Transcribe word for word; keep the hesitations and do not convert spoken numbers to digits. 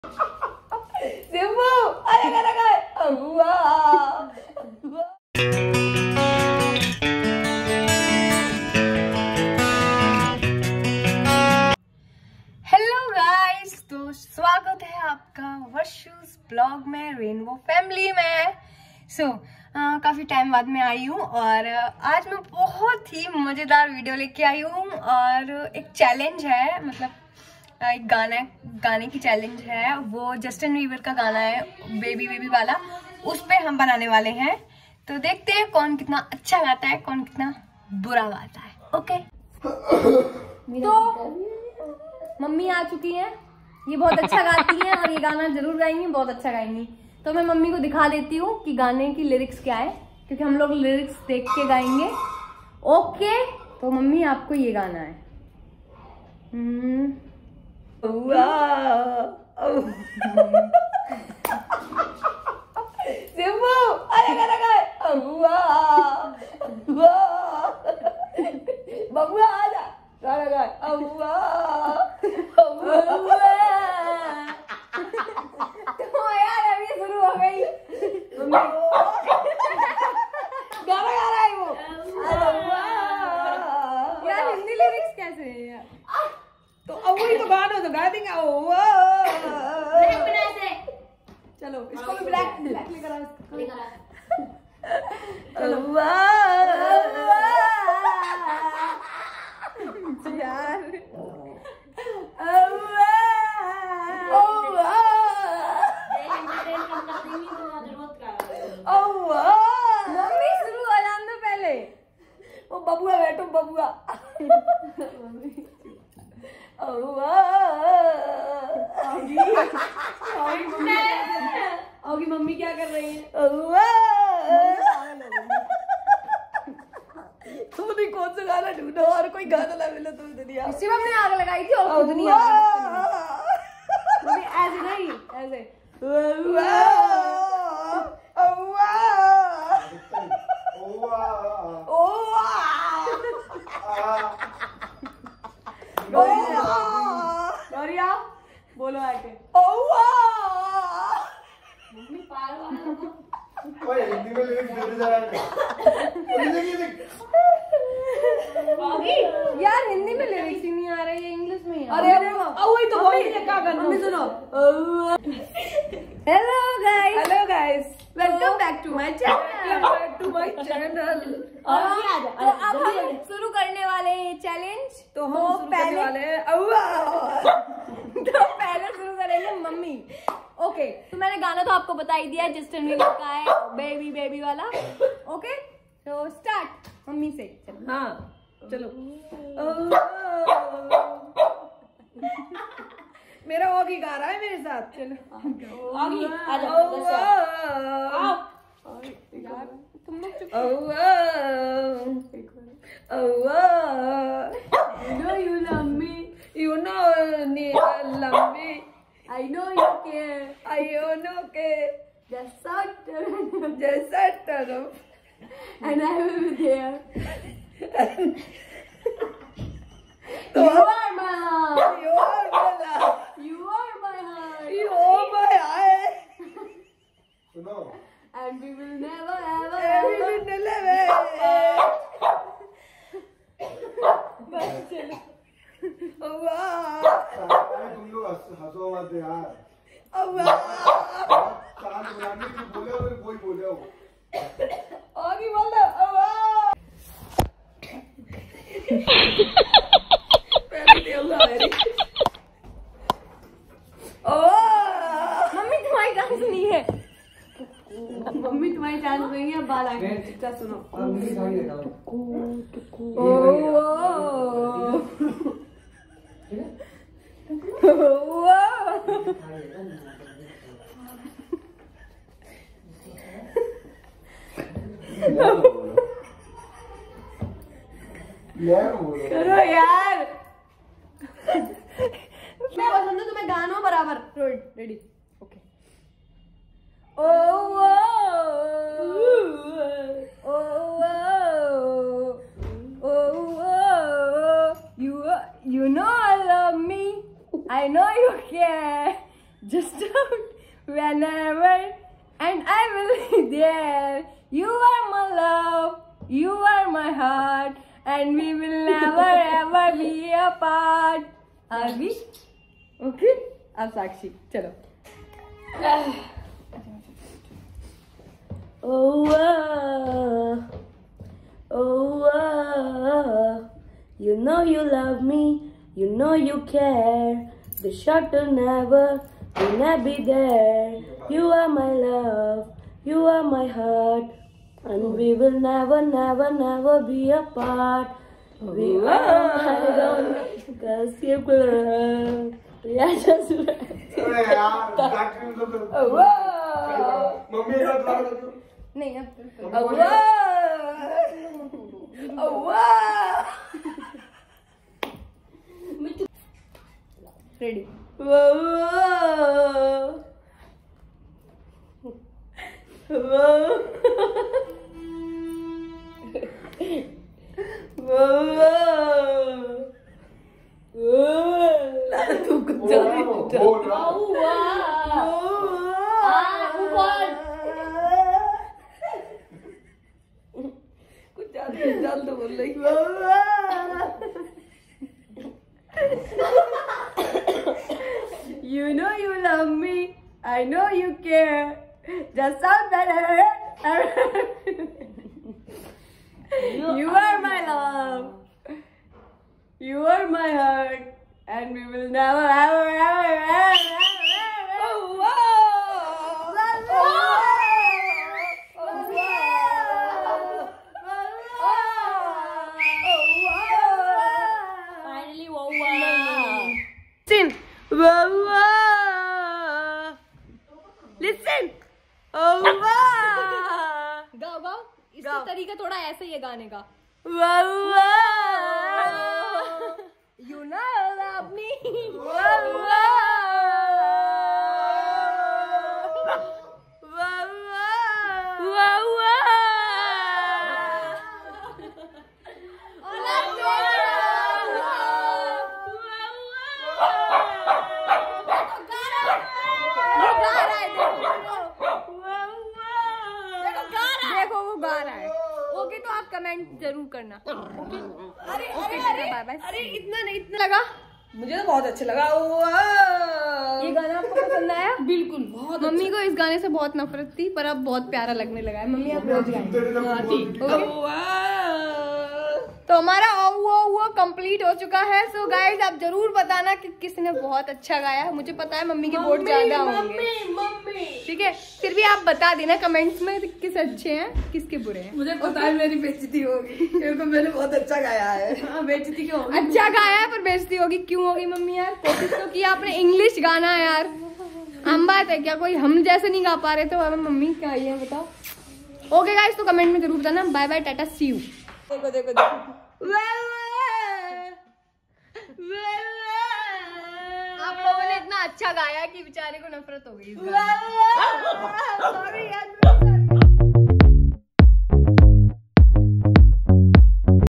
सिम्बू अरे गाना गाए। हेलो गाइस, तो स्वागत है आपका वर्षूस ब्लॉग में, रेनबो फैमिली में। सो so, uh, काफ़ी टाइम बाद में आई हूँ और आज मैं बहुत ही मज़ेदार वीडियो लेके आई हूँ। और एक चैलेंज है, मतलब एक गाना गाने की चैलेंज है। वो जस्टिन बीबर का गाना है, बेबी बेबी वाला, उस पे हम बनाने वाले हैं। तो देखते हैं कौन कितना अच्छा गाता है, कौन कितना बुरा गाता है। ओके तो मम्मी आ चुकी हैं, ये बहुत अच्छा गाती हैं और ये गाना जरूर गाएंगी, बहुत अच्छा गाएंगी। तो मैं मम्मी को दिखा देती हूँ कि गाने की लिरिक्स क्या है, क्योंकि हम लोग लिरिक्स देख के गाएंगे। ओके तो मम्मी आपको ये गाना है। सिम्बू अरे गाना गाए। बबुआ आजा गाना गाए। तो यार अभी शुरू हो गई, गाना गा रहा है वो। यार हिंदी लिरिक्स कैसे है यार? तो अब वही तो गाना तो गा देंगे। चलो इसको भी ब्लैक ब्लैक लेकर आओ, लेकर आओ। चलो यार मम्मी शुरू हो जान दो पहले। वो बबुआ बैठो, बबुआ। होगी मम्मी क्या कर रही है? तुम नहीं कौन सा गाना ढूंढो और कोई गाना ना मिले तुम दुनिया। इसी में हमने आग लगाई थी और खुद नहीं आग। ऐसे नहीं, ऐसे बोलो आके। मम्मी पागल हिंदी में लिरिक्स देते जा रहा है। यार हिंदी में लिरिक्स ही नहीं आ रही है, इंग्लिश में। अरे वही तो वही क्या करना। मम्मी सुनो। Hello guys, hello guys, welcome back to my channel, back to my channel. तो अब हम शुरू करने वाले हैं चैलेंज। तो हम शुरू करने वाले हैं। तो पहले शुरू करेंगे मम्मी। ओके तो मैंने गाना तो आपको बता ही दिया है, जस्टिन बीबर का है, बेबी बेबी वाला। ओके तो स्टार्ट मम्मी से। चलो हाँ चलो। मेरा ओगी गा रहा है मेरे साथ। चलो ओगी आ जाओ। तुम लोग चुप। You know you love me. You know you love me. I know you care. I know care. Just shut up. Just shut up. And I will be there. You are my love. You are my love. You are my heart. You are my heart. Suno. And we will never ever. And we will never ever. बस चलो। तुम लोग हंसो मत यार। चांद बनाने की बोले और कोई बोले हो। आगे बोल दो। मम्मी तुम्हारी चांस नहीं है। मम्मी तुम्हारी चांस नहीं है। बाल आगे सुनो। करो यार। मैं पसंद है तुम्हें गानों बराबर। Ready okay. Oh you you know I love me. I know you care. just whenever and I will be there. You are my love, you are my heart, and we will never ever be apart. Are we? Okay? अब साक्षी चलो. Oh, uh, oh, uh, you know you love me, you know you care. The shot will never, will not be there. You are my love, you are my heart, and we will never, never, never be apart. We will never, cause you will. Yeah, just. Oh, wow. नहीं अब oh, wow. Oh, wow. Ready. Whoa, whoa. Whoa. Whoa. Whoa. तू कुछ जल्दी कुछ जल्दी जल्दी बोल रही. You know you love me, I know you care. Just sound better. You are my love, you are my heart, and we will never, ever, ever, ever, ever. Oh, wow. Finally, wow, wow. Listen. Wow, wow. Listen. Oh, wow. गाओ गाओ इसका तरीका थोड़ा ऐसा ही है गाने का. Wow, wow. You know love me. Wow, wow. Wow, wow. Wow, wow. देखो वो गा रहा है. ओके तो आप कमेंट जरूर करना. ओके. अरे अरे अरे बाय बाय. अरे इतना नहीं इतना लगा. मुझे तो बहुत अच्छा लगा. ये गाना आपको पसंद आया? बिल्कुल बहुत. मम्मी को इस गाने से बहुत नफरत थी पर अब बहुत प्यारा लगने लगा है. मम्मी आप रोज गाएं. तो हमारा वो वो कंप्लीट हो चुका है. सो गाइस आप जरूर बताना कि किसने बहुत अच्छा गाया. मुझे पता है मम्मी के वोट ज्यादा होंगे. ठीक है फिर भी आप बता देना कमेंट्स में किस अच्छे हैं किसके बुरे हैं. मुझे पता है मेरी बेइज्जती होगी क्योंकि मैंने बहुत अच्छा गाया है. हाँ, बेइज्जती क्यों होगी? अच्छा गाया है पर बेइज्जती होगी. क्यों होगी मम्मी यार? कोशिश तो किया आपने. इंग्लिश गाना है यार. हम बात है क्या कोई हम जैसे नहीं गा पा रहे तो अब मम्मी क्या है बताओ. ओके गाइस तो कमेंट में जरूर बताना. Bye bye tata see you. देखो देखो देखो. आप लोगों ने इतना अच्छा गाया कि बेचारे को नफरत हो गई. सॉरी यार.